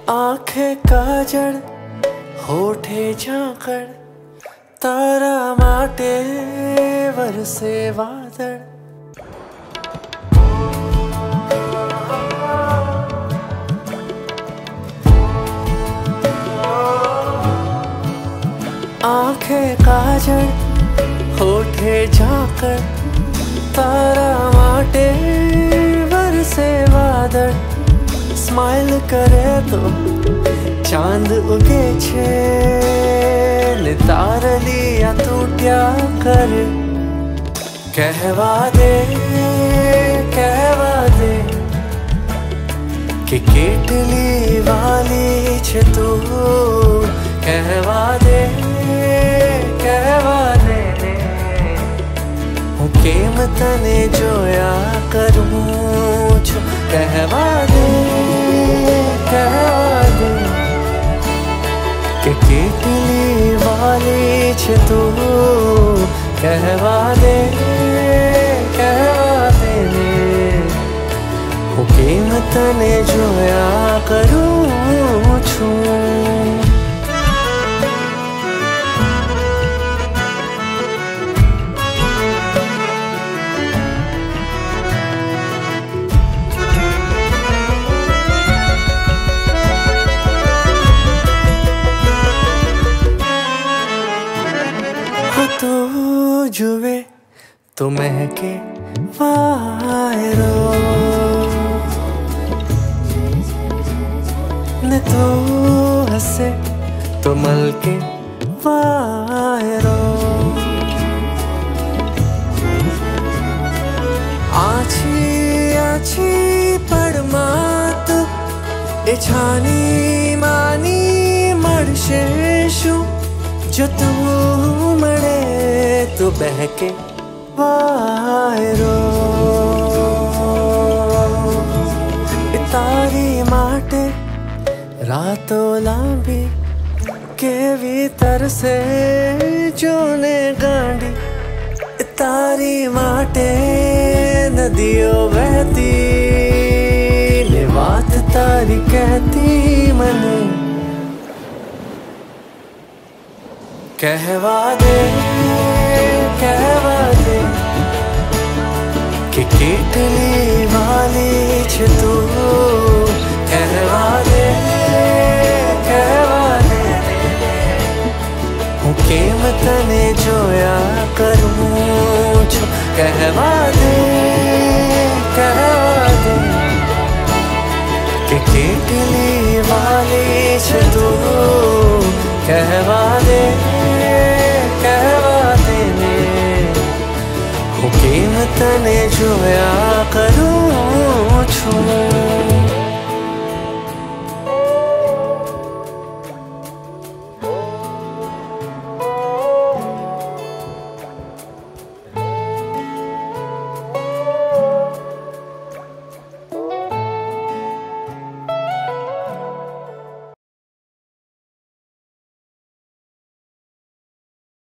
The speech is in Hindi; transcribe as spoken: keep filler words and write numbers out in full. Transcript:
आंखें काजळ होठे झाकळ तारा माटे वरसे वादळ आंखें काजळ होठे झाकळ तारा माटे वरसे वादळ स्माइल करे तो चांद उगे छे ने तारलिया तूट्या करे कहवा दे कहवा दे कि केटली वाली छे तू कहवा दे कहवा दे हूँ केम तने जोया करूँ छू कहवा दे कहवा दे कि केटली वाली छे तू कहवा दे कहवा दे हूँ केम तने जोया करूँ छू। तो जुए तो महके वायरो ने तो हंसे तो मलके वायरो आछी आछी पड़मा तो ए छानी मानी मरशे शू जो तू मड़े तो बहके वायरो तारी माटे रातो लांबी केवी तरसे जोने गांडी तारी माटे नदियों बहती ने बात तारी कहती मने कहवा दे कहवा दे कि केटली वाली छे तू कहवा दे कहवा दे हूँ केम तने जोया करूँ छू कहवा दे कहवा दे कि केटली वाली छे तू कहवा दे कहवा दे हूँ केम तने जोया करूँ छू।